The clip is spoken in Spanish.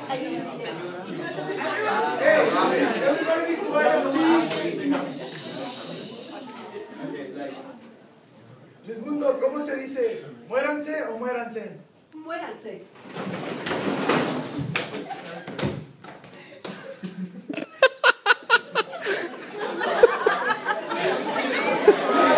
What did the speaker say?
Everybody be quiet, please. Lismundo, ¿cómo se dice? ¿Muéranse o muéranse? Muéranse.